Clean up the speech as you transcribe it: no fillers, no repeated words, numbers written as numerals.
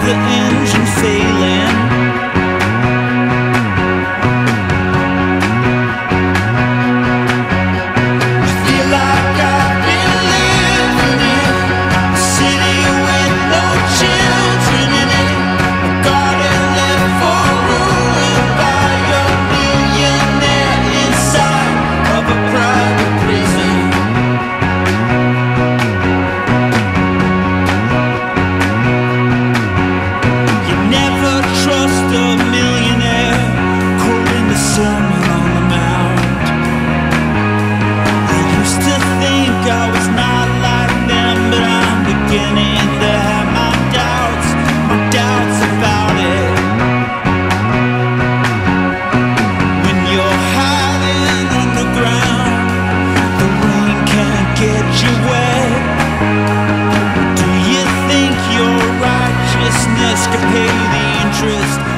the engine failing. I feel like I've been living in a city with no children in it, a garden left for ruin by a millionaire inside of a private prison. You never trust a millionaire, quoting the Sermon on the Mount. I used to think I was not like them, but I'm beginning to have my doubts about it. When you're hiding underground, the rain can't get you wet. Do you think your righteousness could pay the interest